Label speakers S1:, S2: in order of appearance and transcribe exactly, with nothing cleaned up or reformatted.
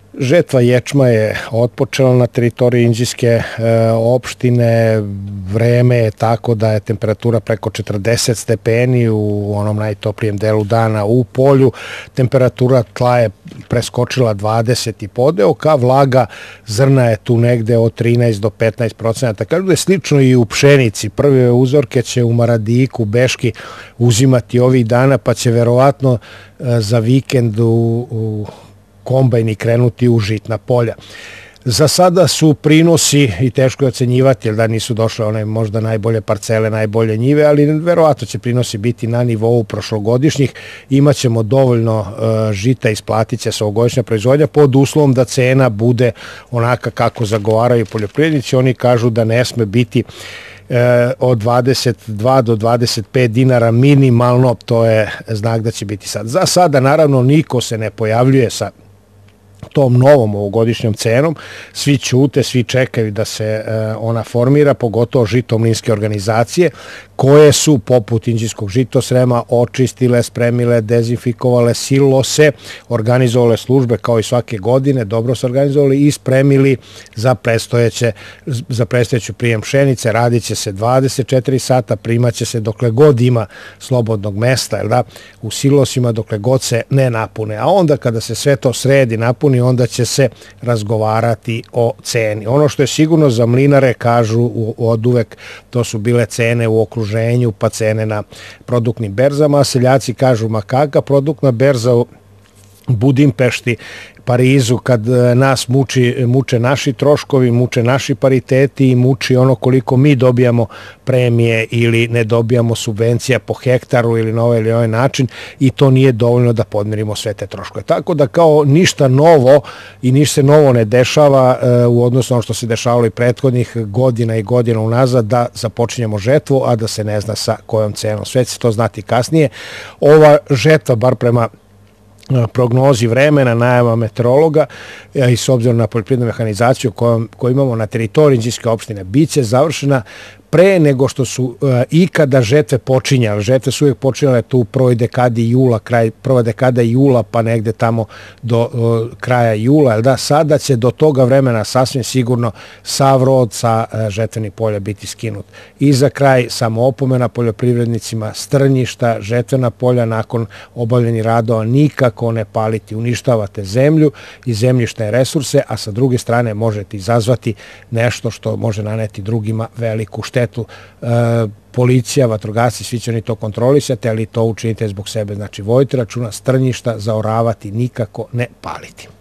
S1: Žetva ječma je otpočela na teritoriji Inđijske e, opštine. Vreme je tako da je temperatura preko četrdeset stepeni u onom najtoplijem delu dana u polju. Temperatura tla je preskočila dvadeset i podeo, ka vlaga zrna je tu negde od trinaest do petnaest procenata. Kažu da je slično i u pšenici. Prve uzorke će u Maradiku, Beški uzimati ovih dana, pa će verovatno e, za vikend u, u kombajni krenuti u žitna polja. Za sada su prinosi, i teško je ocenjivati, jer da nisu došle one možda najbolje parcele, najbolje njive, ali verovatno će prinosi biti na nivou prošlogodišnjih. Imaćemo dovoljno uh, žita, isplatit će se ovogodišnja proizvodnja pod uslovom da cena bude onaka kako zagovaraju poljoprivrednici. Oni kažu da ne sme biti od dvadeset dva do dvadeset pet dinara minimalno, to je znak da će biti sad. Za sada naravno niko se ne pojavljuje sa tom novom ovogodišnjom cenom, svi ćute, svi čekaju da se e, ona formira, pogotovo žitomlinske organizacije koje su poput Inđijskog žitosrema očistile, spremile, dezinfikovale silose, organizovale službe kao i svake godine, dobro se organizovali i spremili za predstojeće, za predstojeću prijem pšenice. Radit će se dvadeset četiri sata, primaće se dokle god ima slobodnog mesta, jel da, u silosima dokle god se ne napune. A onda kada se sve to sredi, napuni, onda će se razgovarati o ceni. Ono što je sigurno za mlinare, kažu od uvek, to su bile cene u okruženju, pa cene na produktnim berzama, a seljaci kažu, ma kakva produktna berza u Budimpešti, Parizu, kad nas muči, muče naši troškovi, muče naši pariteti i muči ono koliko mi dobijamo premije ili ne dobijamo subvencija po hektaru ili na ovaj ili ovaj način, i to nije dovoljno da podmirimo sve te troškove. Tako da kao ništa novo i ništa se novo ne dešava u odnosu na ono što se dešavalo i prethodnih godina i godina unazad, da započinjemo žetvu, a da se ne zna sa kojom cenom. Sve će to znati kasnije. Ova žetva, bar prema prognozi vremena, najava meteorologa i s obzirom na poljoprivrednu mehanizaciju koju imamo na teritoriji Inđijske opštine, bit će završena pre nego što su uh, ikada žetve počinjale. Žetve su uvijek počinjale tu u prvoj dekadi jula, kraj, prva dekada jula, pa negde tamo do uh, kraja jula. Jel da? Sada će do toga vremena sasvim sigurno sav rod sa uh, žetvenih polja biti skinut. I za kraj samo opomena poljoprivrednicima: strnjišta, žetvena polja nakon obavljenih radova nikako ne paliti. Uništavate zemlju i zemljišne resurse, a sa druge strane možete izazvati nešto što može naneti drugima veliku štetu. Eto, e, policija, vatrogasci, svi će oni to kontrolisati, ali to učinite zbog sebe. Znači, vodite računa, strnjišta zaoravati, nikako ne paliti.